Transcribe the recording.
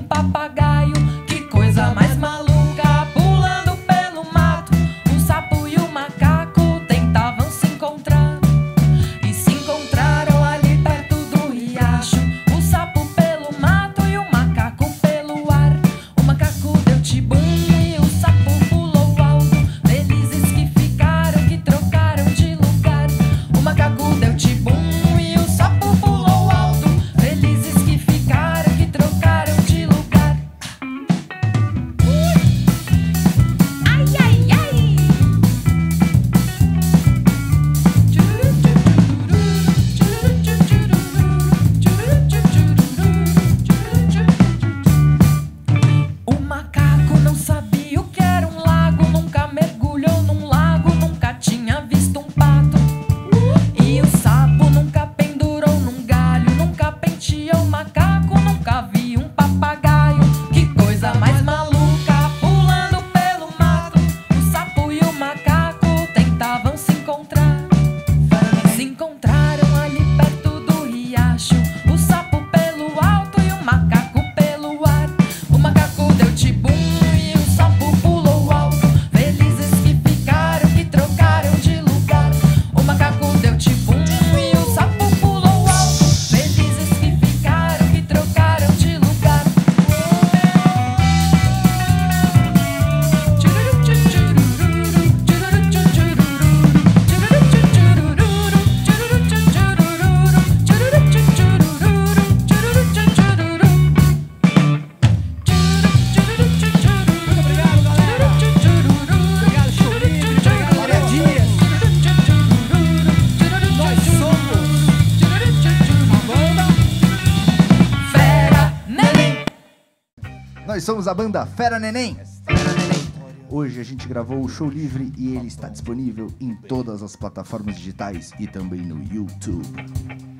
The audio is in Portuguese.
papagaio. Que coisa mais maluca, pulando pelo mato. O sapo e o macaco tentavam se encontrar. E se encontraram ali perto do riacho. O sapo pelo mato e o macaco pelo ar. O macaco deu tibum e o sapo pulou alto. Felizes que ficaram, que trocaram de lugar. O macaco deu tibum e o sapo pulou alto. Felizes que ficaram, que trocaram de lugar. Ai, ai, ai. O macaco não sabia o que era um lago. Nunca mergulhou num lago, nunca tinha visto um pato. E o sapo nunca pendurou num galho, nunca penteou o macaco, nunca vi um papagaio. Que coisa mais maluca, pulando pelo mato. O sapo e o macaco tentavam se encontrar. Se encontraram ali perto do riacho. O sapo pelo alto e o macaco pelo ar. O macaco deu tibum e o sapo pulou alto. Felizes que ficaram, que trocaram de lugar. O macaco deu tibum e o sapo pulou alto. Felizes que ficaram, que trocaram de lugar. Nós somos a banda Fera Neném. Hoje a gente gravou o show livre e ele está disponível em todas as plataformas digitais e também no YouTube.